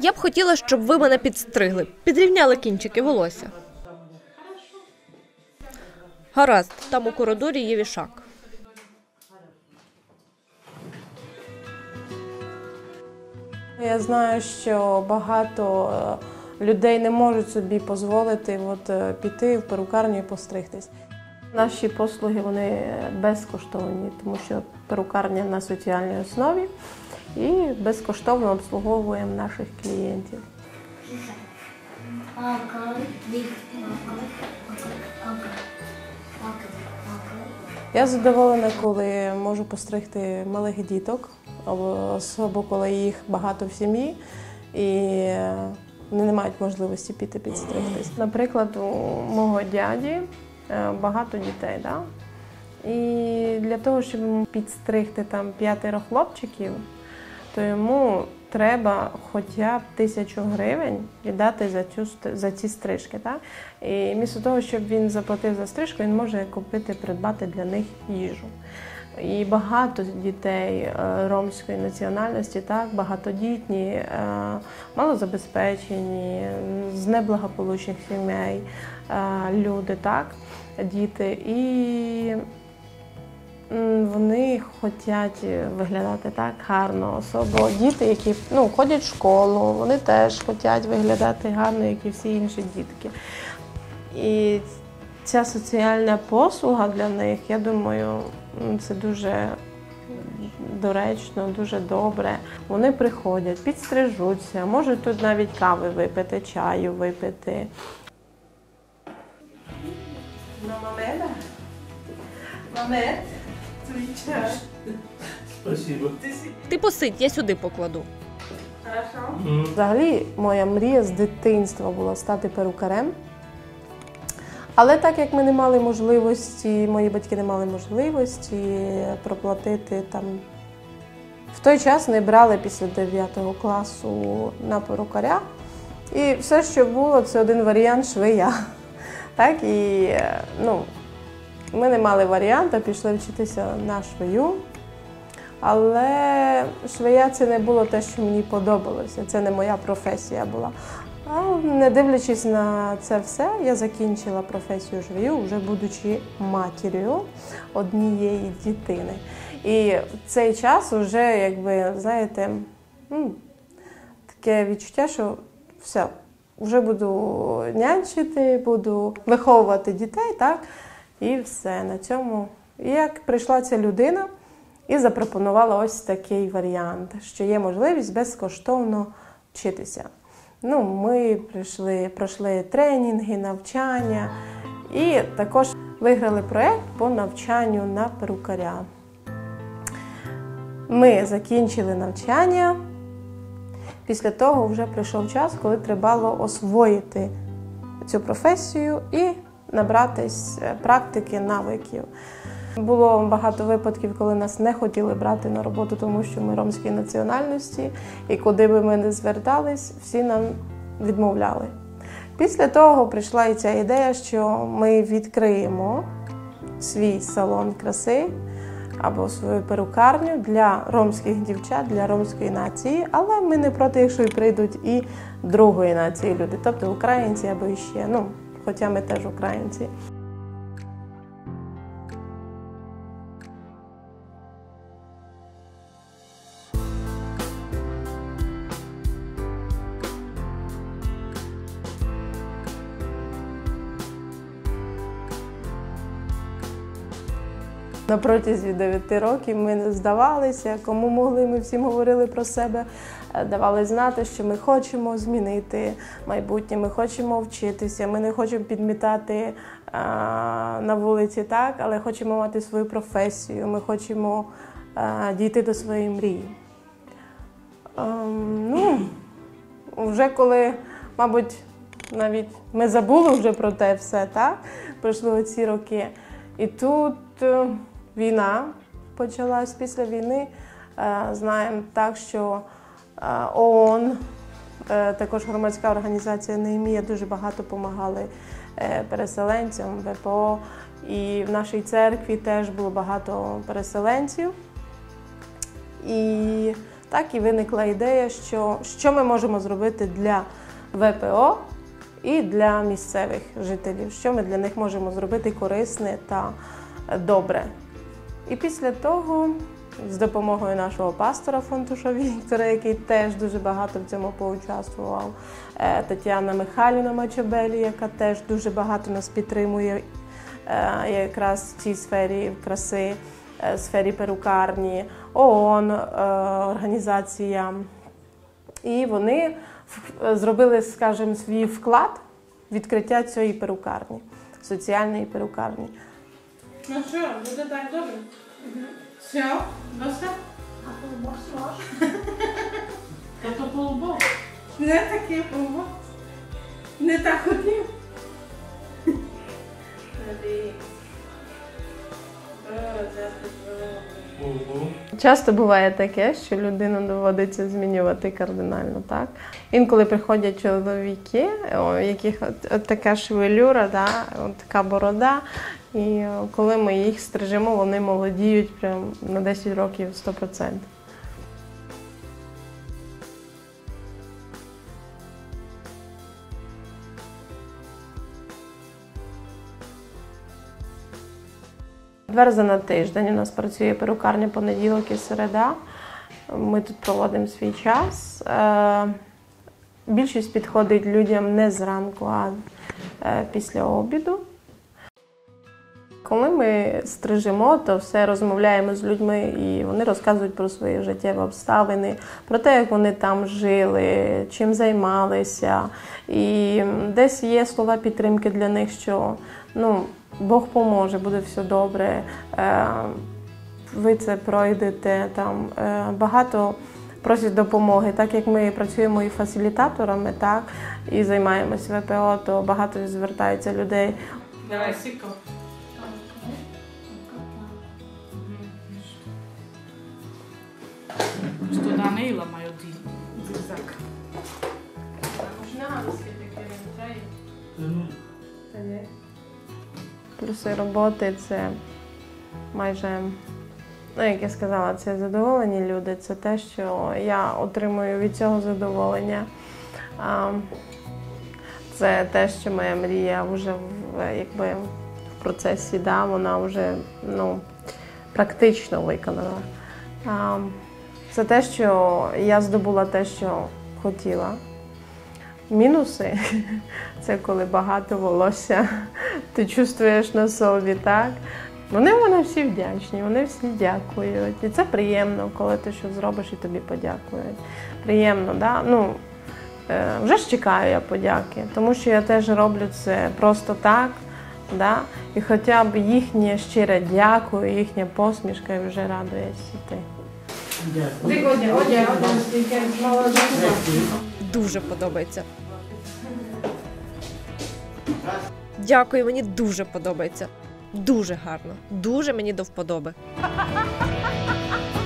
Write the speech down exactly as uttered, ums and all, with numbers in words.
Я б хотіла, щоб ви мене підстригли, підрівняли кінчики волосся. Гаразд, там у коридорі є вішак. Я знаю, що багато людей не можуть собі дозволити от, піти в перукарню і постригтись. Наші послуги вони безкоштовні, тому що перукарня на соціальній основі і безкоштовно обслуговуємо наших клієнтів. Я задоволена, коли можу постригти малих діток, особливо коли їх багато в сім'ї і вони не мають можливості піти підстригтись. Наприклад, у мого дяді багато дітей, да? І для того, щоб підстригти там п'ятеро хлопчиків, то йому треба хоча б тисячу гривень віддати за, цю, за ці стрижки. Так? І вмісто того, щоб він заплатив за стрижку, він може купити, придбати для них їжу. І багато дітей ромської національності, так, багатодітні, малозабезпечені, з неблагополучних сімей люди, так, діти. І вони хочуть виглядати так гарно. Особливо діти, які ну, ходять в школу, вони теж хочуть виглядати гарно, як і всі інші дітки. І ця соціальна послуга для них, я думаю, це дуже доречно, дуже добре. Вони приходять, підстрижуться, можуть тут навіть кави випити, чаю випити. Мамеда? Мамед? Твій чай. Спасибо. Ти посидь, я сюди покладу. Хорошо. Взагалі, моя мрія з дитинства була стати перукарем. Але так як ми не мали можливості, мої батьки не мали можливості проплатити там, в той час не брали після дев'ятого класу на перукаря. І все, що було, це один варіант швея. Так, і, ну, ми не мали варіанту, пішли вчитися на швею. Але швея це не було те, що мені подобалося, це не моя професія була. А не дивлячись на це все, я закінчила професію швею, вже будучи матір'ю однієї дитини. І в цей час вже, якби, знаєте, таке відчуття, що все, вже буду нянчити, буду виховувати дітей, так, і все, на цьому. І як прийшла ця людина і запропонувала ось такий варіант, що є можливість безкоштовно вчитися. Ну, ми прийшли, пройшли тренінги, навчання і також виграли проєкт по навчанню на перукаря. Ми закінчили навчання, після того вже прийшов час, коли треба було освоїти цю професію і набратись практики, навиків. Було багато випадків, коли нас не хотіли брати на роботу, тому що ми ромської національності, і куди би ми не звертались, всі нам відмовляли. Після того прийшла і ця ідея, що ми відкриємо свій салон краси або свою перукарню для ромських дівчат, для ромської нації, але ми не проти, якщо і прийдуть і другої нації люди, тобто українці або іще, ну, хоча ми теж українці. На протязі дев'яти років ми не здавалися, кому могли, ми всім говорили про себе, давали знати, що ми хочемо змінити майбутнє, ми хочемо вчитися, ми не хочемо підмітати а, на вулиці, так, але хочемо мати свою професію, ми хочемо а, дійти до своєї мрії. А, ну, вже коли, мабуть, навіть ми забули вже про те все, так, пройшли оці роки, і тут війна почалась. Після війни знаємо так, що ООН, також громадська організація «Неємія» дуже багато допомагали переселенцям, ВПО. І в нашій церкві теж було багато переселенців. І Так і виникла ідея, що, що ми можемо зробити для ве пе о і для місцевих жителів, що ми для них можемо зробити корисне та добре. І після того, з допомогою нашого пастора Фонтуша Віктора, який теж дуже багато в цьому поучаствував, Тетяна Михайлівна Мачабелі, яка теж дуже багато нас підтримує якраз в цій сфері краси, сфері перукарні, ООН, організація. І вони зробили, скажімо, свій вклад в відкриття цієї перукарні, соціальної перукарні. Ну що, буде так добре? Угу. Все, доста? А полубок сможеш? Та то полубок. Не такий полубок. Не так хотів. Ого. Часто буває таке, що людину доводиться змінювати кардинально, так? Інколи приходять чоловіки, у яких от, от така шевелюра, да, от така борода, і коли ми їх стрижемо, вони молодіють прям на десять років сто відсотків. Два рази на тиждень у нас працює перукарня понеділок і середа. Ми тут проводимо свій час. Більшість підходить людям не зранку, а після обіду. Коли ми стрижемо, то все розмовляємо з людьми, і вони розказують про свої життєві обставини, про те, як вони там жили, чим займалися. І десь є слова підтримки для них, що ну, Бог поможе, буде все добре, ви це пройдете. Там багато просять допомоги. Так як ми працюємо і фасилітаторами, так, і займаємося ве пе о, то багато звертаються людей. Давай, сіко. Sto Danila maju zigzag. Плюси роботи – це майже, ну, як я сказала, це задоволені люди, це те, що я отримую від цього задоволення. Це те, що моя мрія вже в, якби, в процесі, да, вона вже ну, практично виконана. Це те, що я здобула те, що хотіла. Мінуси – це коли багато волосся, ти чувствуєш на собі, так? Вони в мене всі вдячні, вони всі дякують. І це приємно, коли ти щось зробиш і тобі подякують. Приємно, да? Ну, вже ж чекаю я подяки, тому що я теж роблю це просто так, да? І хоча б їхнє щире дякую, їхня посмішка вже радує світи. Дуже подобається. Дякую, мені дуже подобається. Дуже гарно. Дуже мені до вподоби.